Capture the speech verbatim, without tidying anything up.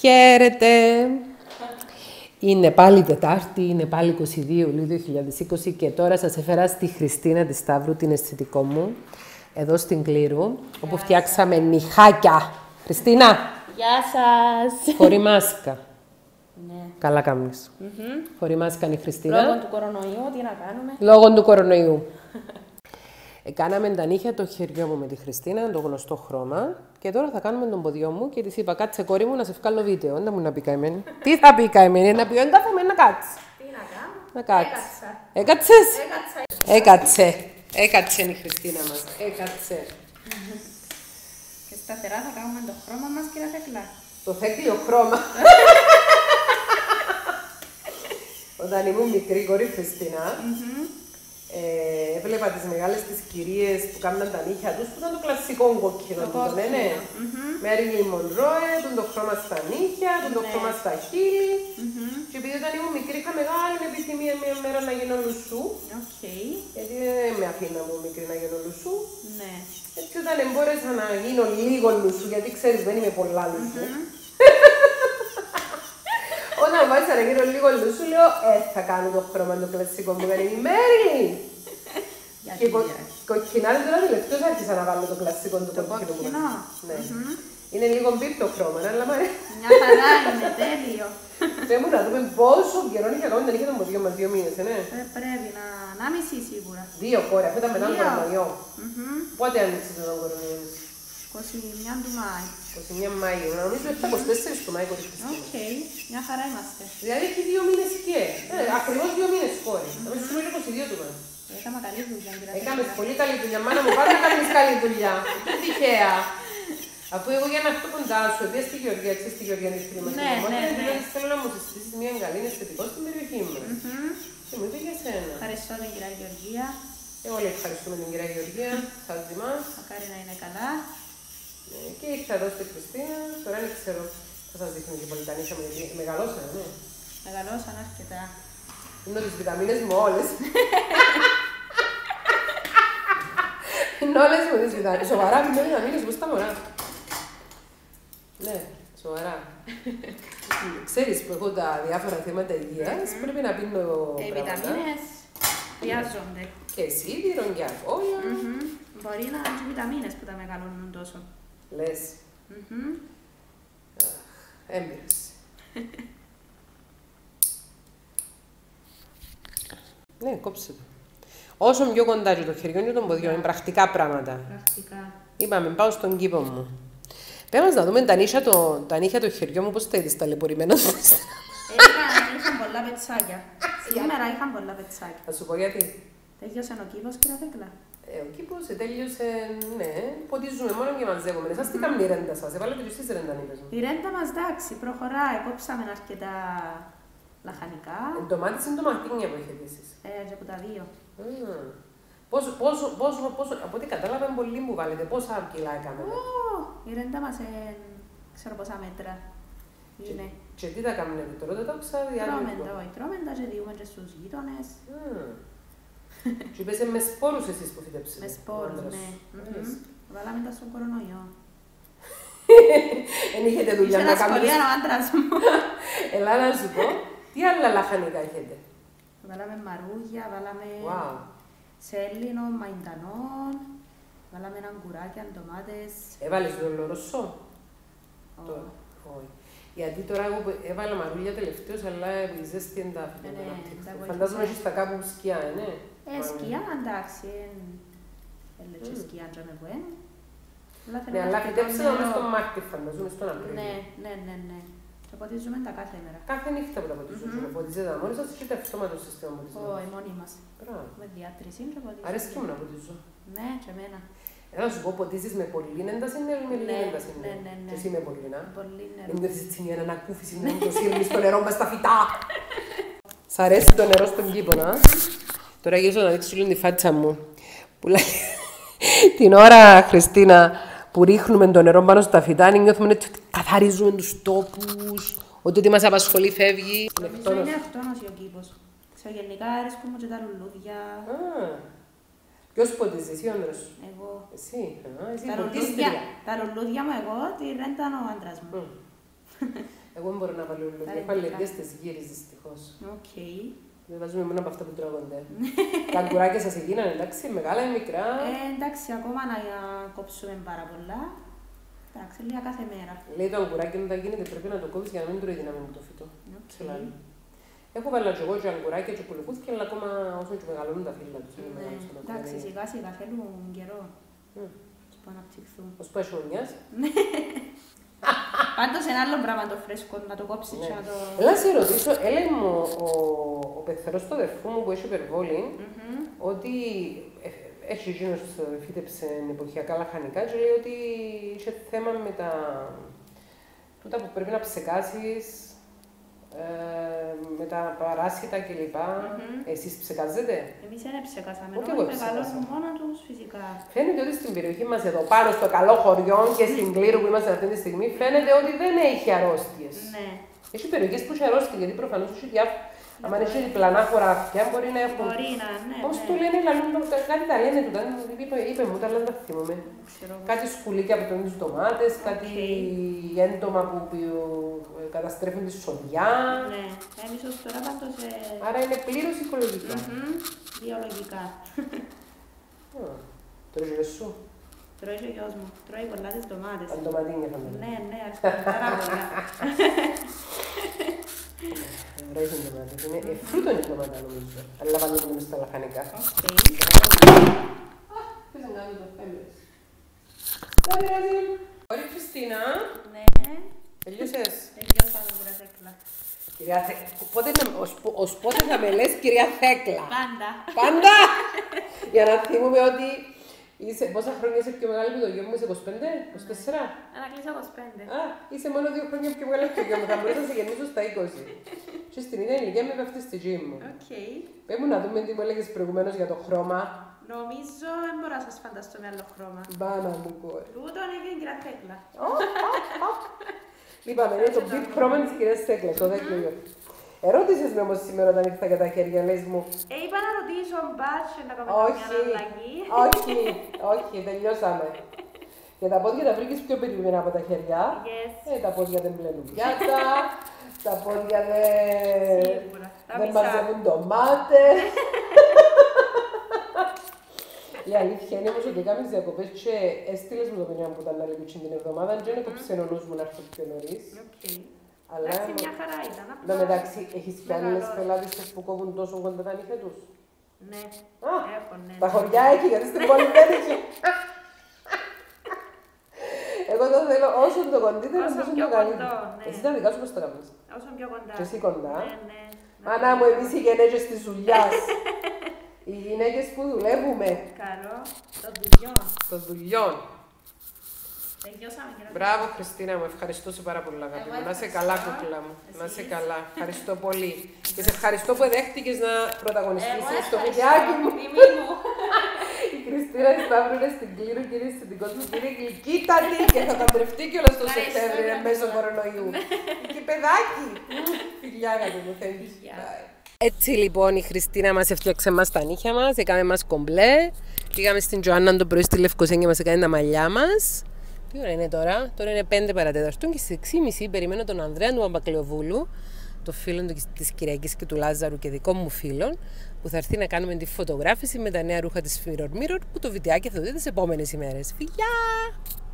Χαίρετε! Είναι πάλι Τετάρτη, είναι πάλι είκοσι δύο Ιουλίου δύο χιλιάδες είκοσι και τώρα σας έφερα στη Χριστίνα τη Σταύρου, την αισθητικό μου, εδώ στην Κλήρου, όπου φτιάξαμε νυχάκια. Χριστίνα! Γεια σας! Χωρί μάσκα. Ναι. Καλά κάνεις. Mm-hmm. Χωρί μάσκα είναι η Χριστίνα. Λόγω του κορονοϊού, τι να κάνουμε. Λόγω του κορονοϊού. Κάναμε τα νύχια το χεριό μου με τη Χριστίνα, το γνωστό χρώμα. Και τώρα θα κάνουμε τον ποδιό μου και της είπα: κάτσε κόρη μου να σε βγάλω βίντεο. Δεν μου να πει καημένη. Τι θα πει καημένη, να πει: δεν κάθομαι να κάτσει. Τι να κάνω. Να κάτσει. Έκατσα. Έκατσες. Έκατσα. Έκατσε. Έκατσε η Χριστίνα μας. Έκατσε. Και σταθερά θα κάνουμε το χρώμα μας, κύριε Θέκλα. Το θέκλιο χρώμα. Όταν ήμουν μικρή κόρη Χριστίνα, ε, έβλεπα τις μεγάλες τις κυρίες που κάναν τα νύχια τους, που ήταν το κλασικό κόκκινο. Το κόκκινο. Ναι, ναι. Μέριλιν Μονρόε, τον το χρώμα στα νύχια, τον το χρώμα στα χείλη. Και επειδή όταν ήμουν μικρή είχα μεγάλη επιθυμία μια μέρα να γίνω λουσού. Okay. Γιατί δεν με αφήνα μου μικρή να γίνω λουσού. Ναι. Έτσι όταν μπόρεσα να γίνω λίγο λουσού, γιατί ξέρεις δεν είμαι πολλά λουσού. Όταν μάλιστα να γίνω λίγο λουσού, λέω ε, θα κάνω το χρώμα το κλασικό μου, κάνει η Μέριλιν. Και κοκκινάδι τώρα τελευταίως άρχισα να βάλω το κλασικό του κοκκινού μου. Ναι. Είναι λίγο μπίπ το χρώμα, αλλά μ' αρέσει. Μια χαρά είναι, τέλειο. Πρέπει να δούμε πόσο καιρό είχε ακόμη δεν είχε τον ποδιό μας, δύο μήνες, ναι. Πρέπει να, να μισή σίγουρα. Δύο κόρη, αυτό ήταν μετά τον κορονοϊό. Πότε άνοιξε τον κορονοϊό? είκοσι μία του Μάη. είκοσι μία Μαΐου, νομίζω ότι είκοσι τέσσερις του Μάη κόρη Χριστίνα. Οκ, μια χαρά είμαστε. Δηλαδή έχει δύο μήνες και. Ακριβώς δύο μήνες κόρη. Νομίζω ότι είναι είκοσι δύο του Μάη. Έκαμε καλή δουλειά, κύριε. Έκαμε πολύ καλή δουλειά. Μάνα μου, πάντα κάνεις καλή δουλειά. Τι τυχαία. Αφού εγώ για να έρθω κοντά σου, επειδή στη Γεωργία, ξέρεις τη Γεωργία είναι φίλη μας. Ναι, ναι, ναι. Θέλω να μου συστήσεις μια καλή αισθητικό στην περιοχή μας. Και μου είπε για σένα. Ευχαριστώ την κυρία Γεωργία. Εγώ όλοι ευχαριστούμε την κυρία Γεωργία. Σας ζημάς. Μακάρι να είναι καλά. Και ήρθα εδώ στη Χριστίνα. Τώρα δεν ξέρω. Θα σας δείχνω και πολύ τα νύχια μου, γιατί μεγαλώσαν, ναι. Μεγαλώσαν αρκετά. Είναι τις βιταμίνες μου όλες. Είναι όλες μου τις βιταμίνες. Σοβαρά, μην είναι βιταμίνες μου στα μωρά. Ναι, σοβαρά. Ξέρεις που έχω τα διάφορα θέματα υγείας, πρέπει να πίνω πράγματα. Οι βιταμίνες χρειάζονται. Και σίδηρο και αφόλια. Μπορεί να είναι και βιταμίνες που τα μεγαλώνουν τόσο. Λες. Έμπειρες. Ναι, κόψε το. Όσο πιο κοντά και το χεριό και τον ποδιό, είναι πρακτικά πράγματα. Πρακτικά. Είπαμε, πάω στον κήπο μου. Πρέπει να δούμε τα νύχια το, τα νύχια το χεριό μου, πώς τα είδες ταλαιπωρημένα. Είχαν πολλά πετσάκια. Σήμερα είχαν πολλά πετσάκια. Θα σου πω γιατί. Τέλειωσε ο κήπος, κύριε Θέκλα. Ε, ο κήπος τέλειωσε, ναι, ποτίζουμε μόνο και μαζεύουμε. Εσάς τι κάνει η ρέντα σας, έβαλατε και εσείς ρέντα νύχες μου. Η ρέντα μας, εντάξει, προχωράει, κόψαμε αρκετά λαχανικά. Εν ντομάτες είναι ντοματίνια που έχετε εσείς. Ε, και από τα δύο. Mm. Πόσο, πόσο, πόσο, πόσο, από ό,τι κατάλαβα είναι πολύ που βάλετε, πόσα κιλά έκαμε. Oh, η ρέντα μας είναι, ξέρω πόσα μέτρα είναι. Και, και τι τα κάνετε, τρώτε τα οξά διάρκεια. Τρώμεντα, όχι, τρώμεντα και διούμε και στους γείτονες. Mm. Και είπες με σπόρους εσείς που φυτέψετε. Με σπόρους, ναι. Βάλαμε τα στον κορονοϊό. Εν είχετε δουλειά να κάνετε. Είχε τα σχολεία ο άντρας μου. Ελά να σου πω, τι άλλα λαχανικά έχετε. Βάλαμε μαρούγια, βάλαμε wow. σέλινο, μαϊντανό, βάλαμε αγκουράκια, ντομάτες. Έβαλες το λοροσό. Oh. Όχι. Γιατί τώρα εγώ έβαλα μαρούλια τελευταίως, αλλά η ζέστη είναι τα φυτά. Φαντάζομαι ότι στα κάπου σκιά, ναι. Ε, σκιά, εντάξει. Έλεγε σκιά, αν με βγαίνει. Ναι, αλλά φυτέψαμε όμως τον Μάρτι, φανταζούμε, στον Απρίλιο. Ναι, ναι, ναι, ναι. Το ποτίζουμε τα κάθε μέρα. Κάθε νύχτα που τα ποτίζουμε. Ποτίζετε μόνοι σας και το αυτόματο σύστημα ποτίζουμε. Όχι, μόνοι μας. Με διάτρηση και ποτίζουμε. Αρέσκει μου να ποτίζω. Ναι, και εμένα. Έλα σου πω, ποτίζεις με πολύ ένταση ή με λίγη ένταση. Ναι, ναι, ναι. Και εσύ με πολύ, να. Πολύ νερό. Νιώθεις έτσι μια ανακούφιση, να το σύρνεις το νερό μες στα φυτά. Σ' αρέσει το νερό στον κήπο, να. Τώρα γυρίζω να δείξω λίγο τη φάτσα μου. Που λέει την ώρα, Χριστίνα, που ρίχνουμε το νερό πάνω στα φυτά, νιώθουμε ότι καθαρίζουμε τους τόπους, ότι ό,τι μας απασχολεί φεύγει. Νομίζω είναι αυτόνος ο κήπος. Ξαγενικά αρέσκουν μου και τα λουλούδια. Ποιος ποτίζεις, εσύ ο άντρας σου? Εγώ. Εσύ, α, εσύ τα ποτίστρια. Τα λουλούδια μου εγώ, τη ρέντα ο άντρας μου. Εγώ δεν μπορώ να βάλω όλο. Έχω αλλεργίες στις γύρες, δυστυχώς. Οκ. Δεν βάζουμε μόνο από αυτά που τρώγονται. Τα αγκουράκια σας έγιναν, εντάξει, μεγάλα ή μικρά. Ε, εντάξει, ακόμα να κόψουμε πάρα πολλά. Εντάξει, λίγα κάθε μέρα. Λέει το αγκουράκι όταν γίνεται πρέπει να το κόβεις για να μην τρώει δύναμη με το φυτό. Okay. Έχω βάλει και εγώ και αγκουράκια και πουλουκούθια, αλλά ακόμα όσο και μεγαλώνουν τα φύλλα τους. Ναι, εντάξει, σιγά σιγά θέλουν καιρό. Mm. Που αναπτυχθούν. Ως που έχει μιας. Πάντως ένα άλλο πράγμα το φρέσκο, να το κόψεις και να το... Έλα σε ρωτήσω, έλεγε μου ο, ο πεθερός του αδερφού μου που έχει υπερβόλη, mm-hmm. ότι έχει εκείνος φύτεψε εποχιακά λαχανικά και λέει ότι είχε θέμα με τα τούτα που πρέπει να ψεκάσεις, ε, με τα παράσιτα κλπ. Mm-hmm. Εσείς ψεκάζετε? Εμείς δεν ψεκάσαμε, όμως μεγαλώνουν μόνα τους φυσικά. Φαίνεται ότι στην περιοχή μας εδώ πάνω στο καλό χωριό και στην Κλήρου που είμαστε αυτή τη στιγμή φαίνεται ότι δεν έχει αρρώστιες. Ναι. Έχει περιοχές που έχει αρρώστιες, γιατί προφανώς έχει διάφορα. Αν έχει διπλανά χωράφια, μπορεί να έχουν. Μπορεί να, ναι. Πώς ναι. του λένε, λαλούν, κάτι τα λένε του, είπε, είπε μου, τα λένε τα θυμούμαι. Κάτι σκουλίκια που τρώνε τις ντομάτες, okay. κάτι έντομα που, που καταστρέφουν τη σοδιά. Ναι, εμείς ως τώρα πάντως... Ε... Άρα είναι πλήρως οικολογικά. Mm-hmm. Βιολογικά. Τρώει ο σου. Τρώει ο γιος μου, τρώει πολλά τις ντομάτες. Τα ντοματίνια θα ναι. Ναι, ναι, αρκετά πάρα πολλά. Ωραία είναι ντομάτα. Είναι φρούτο είναι ντομάτα νομίζω. Αλλά βάλουμε μες στα λαχανικά. Οκ. Πες να κάνουμε το φέμες. Τα πειράζει. Ωραία Χριστίνα. Ναι. Τελειώσες. Τελειώσαμε κυρία Θέκλα. Κυρία Θέκλα. Ως πότε θα με λες κυρία Θέκλα? Πάντα. Πάντα. Για να θυμούμε ότι είσαι, πόσα χρόνια είσαι πιο μεγάλη με το γιο μου, είσαι είκοσι πέντε, είκοσι τέσσερα. Να κλείσω είκοσι πέντε. Α, είσαι μόνο δύο χρόνια πιο μεγάλη από το γιο μου, θα μπορούσα να σε γεννήσω στα είκοσι. Και στην ίδια ηλικία με πέφτει στη γym μου. Οκ. Πες μου να δούμε τι μου έλεγες προηγουμένως για το χρώμα. Νομίζω δεν μπορώ να σας φανταστώ με άλλο χρώμα. Μπάνα μου κόρη. Τούτον είναι η κυρία Θέκλα. Είπαμε, είναι το big χρώμα της κυρίας Θέκλα, το δέκλειο. Ερώτησες με όμως σήμερα όταν ήρθα για τα χέρια, λες μου. Ε, είπα να ρωτήσω μπάτσο να κάνω μια αλλαγή. Όχι, όχι, τελειώσαμε. Για τα πόδια τα βρήκες πιο περιποιημένα από τα χέρια. Yes. Ε, τα πόδια δεν πλένουν πιάτα, τα πόδια δεν, δεν μαζεύουν ντομάτες. Η αλήθεια είναι όμως ότι έκαμε διακοπές και έστειλες μου το παιδιά που ήταν άλλη κουτσίν την εβδομάδα και είναι το ξενονούς μου να έρθω πιο νωρίς. Αλλά εντάξει, μια χαρά ήταν. Εν τω μεταξύ, έχεις και άλλες πελάτες που κόβουν τόσο κοντά τα νύχια τους? Ναι, Α, έχω, ναι. τα χωριά έχει, γιατί στην πόλη δεν έχει. Εγώ το θέλω όσο το κοντύτερο, όσο το καλύτερο. Εσύ τα δικά σου πώς το κάνεις? Όσο πιο κοντά. Και εσύ κοντά. Ναι, ναι. Ανά μου, εμείς οι γυναίκες της δουλειάς. Οι γυναίκες που δουλεύουμε. Καλό. Των δουλειών. Των δουλειών. Τελειώσαμε, κύριε. Μπράβο, Χριστίνα μου, ευχαριστώ σε πάρα πολύ, αγάπη μου. Να είσαι καλά, κούκλα μου. Να είσαι καλά. Ευχαριστώ πολύ. Και σε ευχαριστώ που δέχτηκες να πρωταγωνιστείς στο βιντεάκι μου. Η Χριστίνα της Σταύρου είναι στην Κλήρου και είναι στην δικό μου και είναι γλυκύτατη και θα παντρευτεί κιόλας το Σεπτέμβριο μέσω κορονοϊού. Και παιδάκι. Φιλιά, αγάπη μου, θέλεις. Έτσι λοιπόν η Χριστίνα μας έφτιαξε μας τα νύχια μας, έκαμε μας κομπλέ. Πήγαμε στην Τζοάννα το πρωί στη Λευκοσία και μας έκανε τα μαλλιά μας. Τι ώρα είναι τώρα? Τώρα είναι πέντε παρατέταρτο και στις έξι και μισή περιμένω τον Ανδρέα του Παπακλεοβούλου, το φίλο της Κυριακής και του Λάζαρου και δικό μου φίλων, που θα έρθει να κάνουμε τη φωτογράφηση με τα νέα ρούχα της Mirror Mirror, που το βιντεάκι θα το δείτε τις επόμενες ημέρες. Φιλιά!